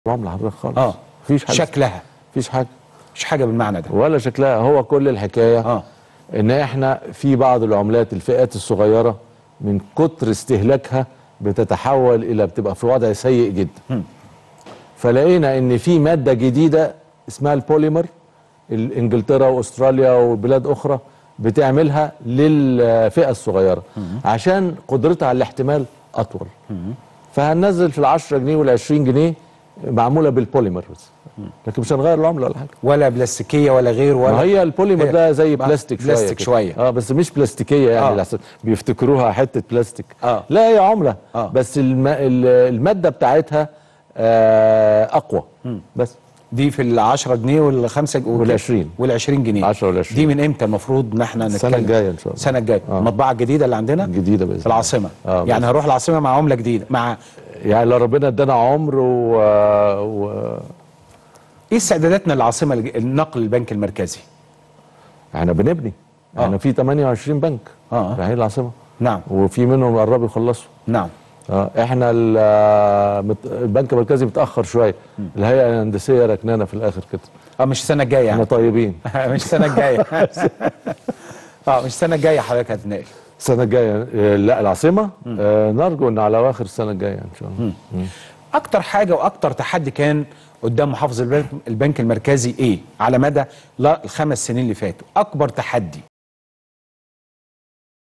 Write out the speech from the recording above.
العمله حضرتك خالص. مفيش حاجه شكلها مفيش حاجه مفيش حاجه بالمعنى ده ولا شكلها. هو كل الحكايه ان احنا في بعض العملات الفئات الصغيره من كتر استهلاكها بتتحول الى بتبقى في وضع سيء جدا. فلقينا ان في ماده جديده اسمها البوليمر، انجلترا واستراليا وبلاد اخرى بتعملها للفئه الصغيره عشان قدرتها على الاحتمال اطول. فهننزل في ال10 جنيه وال20 جنيه معموله بالبوليمر بس، لكن مش هنغير العمله ولا حاجه، ولا بلاستيكيه ولا غير ولا. ما هي البوليمر ده زي بلاستيك شويه بس مش بلاستيكيه يعني بيفتكروها حته بلاستيك. لا هي عمله بس الماده بتاعتها اقوى. بس دي في ال10 جنيه وال5 وال20 جنيه 10 وال20. دي من امتى المفروض ان احنا نتكلم؟ السنه الجايه ان شاء الله. السنه الجايه المطبعه الجديده اللي عندنا جديده باذن في العاصمه. يعني هروح العاصمه مع عمله جديده مع يعني لو ربنا ادانا عمر ايه استعداداتنا للعاصمه النقل البنك المركزي؟ احنا بنبني. احنا في 28 بنك رايحين العاصمه. نعم. وفي منهم قربوا يخلصوا. نعم. احنا البنك المركزي متاخر شويه. الهيئه الهندسيه ركنانا في الاخر كده. مش السنه الجايه يعني. احنا طيبين. مش السنه الجايه. مش السنه الجايه حضرتك هتنقل. السنه الجايه لا العاصمه نرجو ان على اواخر السنه الجايه ان شاء الله. اكتر حاجه واكتر تحدي كان قدام محافظ البنك المركزي ايه على مدى ال5 سنين اللي فاتوا؟ اكبر تحدي